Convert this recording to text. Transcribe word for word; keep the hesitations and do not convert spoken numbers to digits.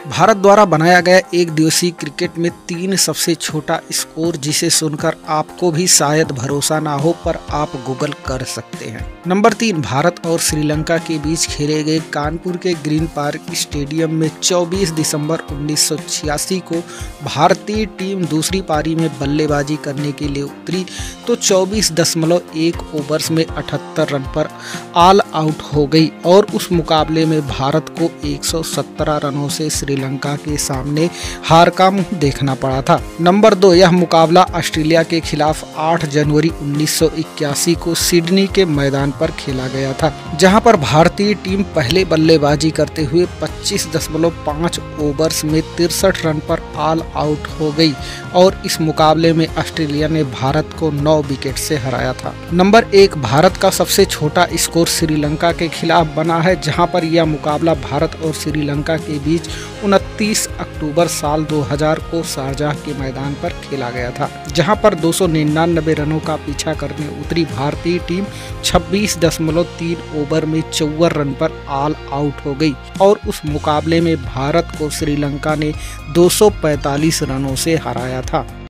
भारत द्वारा बनाया गया एक दिवसीय क्रिकेट में तीन सबसे छोटा स्कोर, जिसे सुनकर आपको भी शायद भरोसा ना हो, पर आप गूगल कर सकते हैं। नंबर तीन, भारत और श्रीलंका के बीच खेले गए कानपुर के ग्रीन पार्क स्टेडियम में चौबीस दिसंबर उन्नीस सौ छियासी को भारतीय टीम दूसरी पारी में बल्लेबाजी करने के लिए उतरी तो चौबीस दशमलव एक ओवर्स में अठहत्तर रन पर ऑल आउट हो गई और उस मुकाबले में भारत को एक सौ सत्रह रनों से श्रीलंका के सामने हार का मुंह देखना पड़ा था। नंबर दो, यह मुकाबला ऑस्ट्रेलिया के खिलाफ आठ जनवरी उन्नीस सौ इक्यासी को सिडनी के मैदान पर खेला गया था, जहां पर भारतीय टीम पहले बल्लेबाजी करते हुए पच्चीस दशमलव पाँच ओवर्स में तिरसठ रन पर ऑल आउट हो गई और इस मुकाबले में ऑस्ट्रेलिया ने भारत को नौ विकेट से हराया था। नंबर एक, भारत का सबसे छोटा स्कोर श्रीलंका के खिलाफ बना है, जहां पर यह मुकाबला भारत और श्रीलंका के बीच उनतीस अक्टूबर साल दो हज़ार को शारजाह के मैदान पर खेला गया था, जहां पर दो सौ निन्यानवे रनों का पीछा करने उतरी भारतीय टीम छब्बीस दशमलव तीन ओवर में चौवन रन पर ऑल आउट हो गई और उस मुकाबले में भारत को श्रीलंका ने दो सौ पैंतालीस रनों से हराया था।